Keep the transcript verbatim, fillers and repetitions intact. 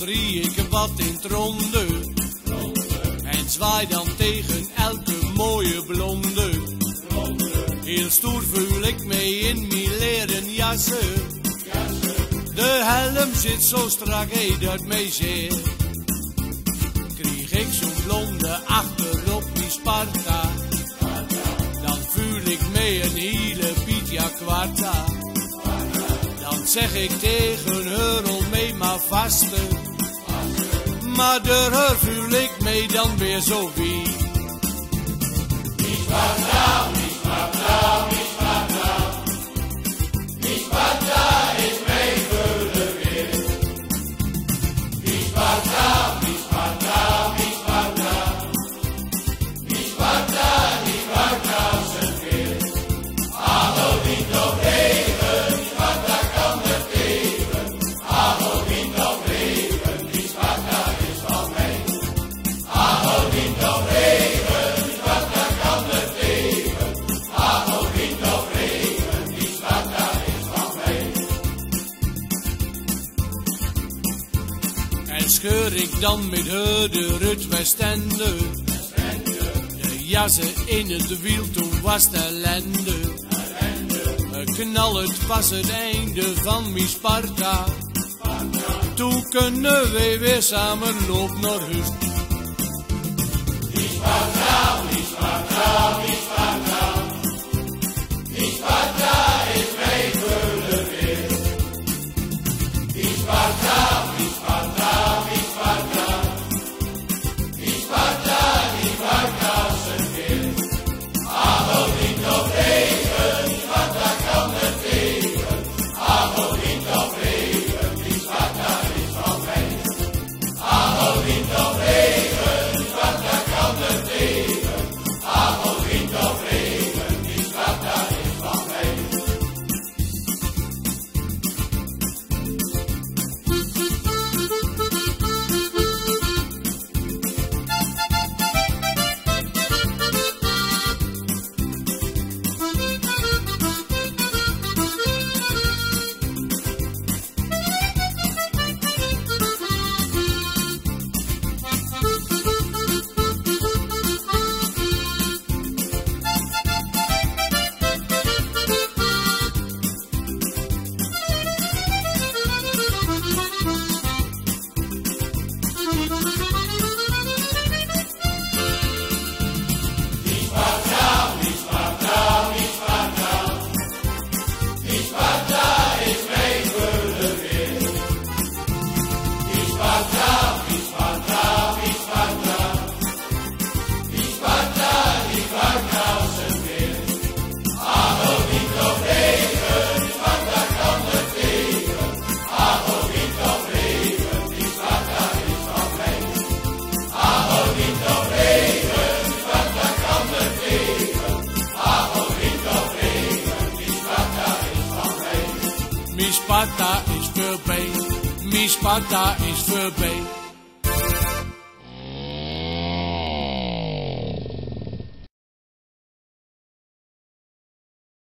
drie ik wat in het ronde. En zwaai dan tegen elke mooie blonde. Heel stoer voel ik mee in mijn leren jassen. De helm zit zo strak, hé, dat mij zeer. Krieg ik zo'n blonde achter op die Sparta. Dan voel ik mee een hele Pietja Kwarta. Dan zeg ik tegen haar, hol mee maar vaste. Maar door haar voel ik mee dan weer zo wie. Die Sparta, die Sparta, die Sparta. Die Sparta is mee vullen weer. Die Sparta, die Sparta, die Sparta. Die Sparta, die Sparta zijn weer. Ach, die toch even, die Sparta kan het even. Ach, die toch even, die Sparta is van mij. Ach, die toch even, die Sparta kan het even. Ach, die toch even, die Sparta is van mij. En scheur ik dan met haar de Rut Westende. De jassen in het wiel, toen was het ellende. Knal, het was het einde van mijn Sparta. Toen kunnen we weer samen lopen naar huis. Die Sparta, die Sparta, die Sparta. Die Sparta is mee vullen weer. Die Sparta, die Sparta, die Sparta. Die Sparta, die Sparta zijn weer. Ach, die toch even, die Sparta kan het even. Ach, die toch even, die Sparta is van mij. Ach, die toch even, die Sparta kan het even. Ach, die toch even, die Sparta is van mij. Mijn Sparta is voorbij, mijn Sparta is voorbij.